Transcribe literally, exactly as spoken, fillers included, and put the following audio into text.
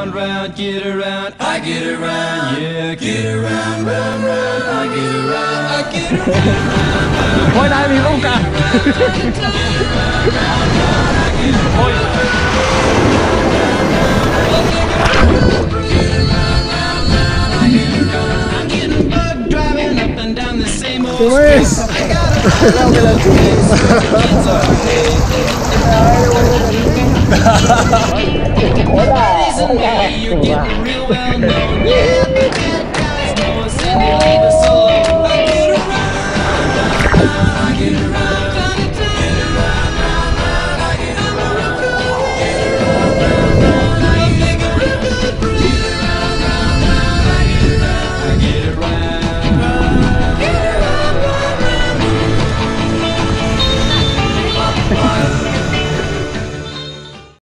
around, round, get around, I get around, yeah, get around, round, round, I get around, I get around. Thôi này mình không cả. Thôi. Luis. Hola.